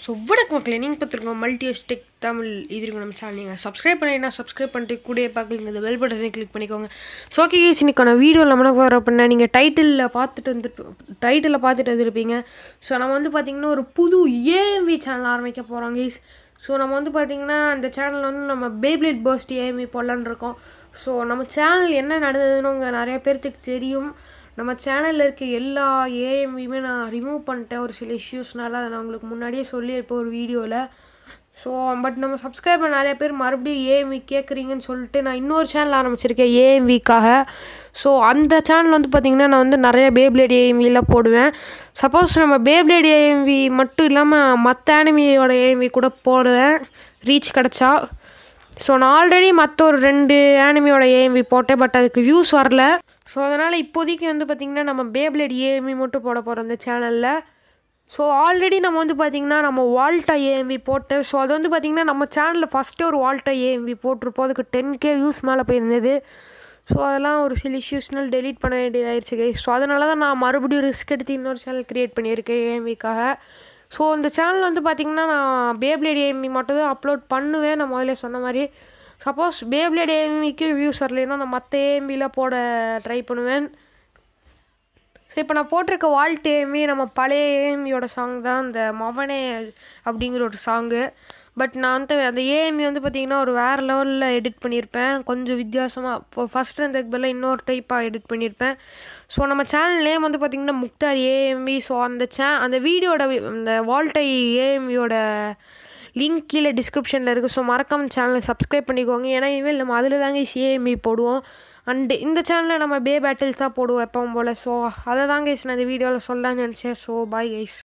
So வணக்கம் மக்களே, நீங்கள் பார்த்துருக்கோம் மல்டிஎஸ் டெக் தமிழ். இது இருக்கும் நம்ம சேனல். நீங்கள் சப்ஸ்கிரைப் பண்ணிங்கன்னா சப்ஸ்கிரைப் பண்ணிட்டு கூடயே பார்க்கலீங்க இந்த பெல் பட்டனை கிளிக் பண்ணிக்கோங்க. ஸோ ஓகே கேஸ், இன்னைக்கான வீடியோவில் நம்ம என்ன போகிற அப்படின்னா, நீங்கள் டைட்டிலில் பார்த்துட்டு வந்துருப்பீங்க. ஸோ நம்ம வந்து பார்த்திங்கன்னா ஒரு புது ஏஎம்வி சேனல் ஆரம்பிக்க போகிறோம் கேஸ். ஸோ நம்ம வந்து பார்த்திங்கன்னா அந்த சேனலில் வந்து நம்ம பேப்ளேட் பர்ஸ்ட் ஏஎம்வி போடலான்னு இருக்கோம். ஸோ நம்ம சேனல் என்ன நடந்ததுன்னு உங்கள் நிறைய பேர்த்துக்கு தெரியும். நம்ம சேனலில் இருக்க எல்லா ஏஎம்வியுமே நான் ரிமூவ் பண்ணிட்டேன் ஒரு சில இஷ்யூஸ்னால. அதை நான் உங்களுக்கு முன்னாடியே சொல்லியிருப்பேன் ஒரு வீடியோவில். ஸோ பட் நம்ம சப்ஸ்கிரைபர் நிறைய பேர் மறுபடியும் ஏஎம்வி கேட்குறீங்கன்னு சொல்லிட்டு நான் இன்னொரு சேனல் ஆரம்பிச்சிருக்கேன் ஏஎம்விக்காக. ஸோ அந்த சேனல் வந்து பார்த்திங்கன்னா நான் வந்து நிறைய பேப்ளேட் ஏஎம்விலாம் போடுவேன். சப்போஸ் நம்ம பேப்ளேட் ஏஎம்வி மட்டும் இல்லாமல் மற்ற ஆனிமியோட ஏஎம்வி கூட போடுவேன் ரீச் கிடச்சா. ஸோ நான் ஆல்ரெடி மற்ற ஒரு 2 ஆனிமியோட ஏஎம்வி போட்டேன், பட் அதுக்கு வியூஸ் வரல. ஸோ அதனால் இப்போதைக்கு வந்து பார்த்திங்கன்னா நம்ம பேப்ளேட் ஏஎம்வி மட்டும் போட போகிறோம் அந்த சேனலில். ஸோ ஆல்ரெடி நம்ம வந்து பார்த்திங்கன்னா நம்ம வால்டா ஏஎம்வி போட்டேன். ஸோ அது வந்து பார்த்திங்கன்னா நம்ம சேனலில் ஃபஸ்ட்டு ஒரு வால்டா ஏஎம்வி போட்டிருப்போம். அதுக்கு 10K வியூஸ் மேலே போயிருந்தது. ஸோ அதெல்லாம் ஒரு சில இஷ்யூஸ்னால் டெலீட் பண்ண வேண்டியதாகிடுச்சு கை. ஸோ அதனால தான் நான் மறுபடியும் ரிஸ்க் எடுத்து இன்னொரு சேனல் க்ரியேட் பண்ணியிருக்கேன் ஏஎம்விக்காக. ஸோ இந்த சேனல் வந்து பார்த்திங்கன்னா நான் பேப்ளேட் ஏஎம்வி மட்டும் தான் அப்லோட் பண்ணுவேன். நான் முதல்ல சொன்ன மாதிரி சப்போஸ் பேப்ளேட் ஏஎம்விக்கு வியூஸ் வரலைன்னா நான் மற்ற ஏஎம்வியில் போட ட்ரை பண்ணுவேன். ஸோ இப்போ நான் போட்டிருக்க வால்ட் ஏஎம்வி நம்ம பழைய ஏஎம்வியோட சாங் தான், இந்த மவனே அப்படிங்கிற ஒரு சாங்கு. பட் நான் வந்து அந்த ஏஎம்வி வந்து பார்த்திங்கன்னா ஒரு வேறு லெவலில் எடிட் பண்ணியிருப்பேன், கொஞ்சம் வித்தியாசமாக. இப்போ ஃபஸ்ட்டு இருந்ததுக்கு பதிலாக இன்னொரு டைப்பாக எடிட் பண்ணியிருப்பேன். ஸோ நம்ம சேனல் நேம் வந்து பார்த்திங்கன்னா முக்தார் ஏஎம்வி. ஸோ அந்த வீடியோட இந்த வால்டை ஏஎம்வியோட லிங்க் கீழே டிஸ்கிரிப்ஷனில் இருக்குது. ஸோ மறக்காம சேனலை சப்ஸ்கிரைப் பண்ணிக்கோங்க. ஏன்னா இனிமேல் நம்ம அதில் தாங்க ஏஎம்வி போடுவோம். அண்டு இந்த சேனலில் நம்ம பேட்டில்ஸ் தான் போடுவோம் எப்பவும் போல். ஸோ அதை தாங்க நான் இந்த வீடியோவில் சொல்லலான்னு நினச்சேன். So bye guys.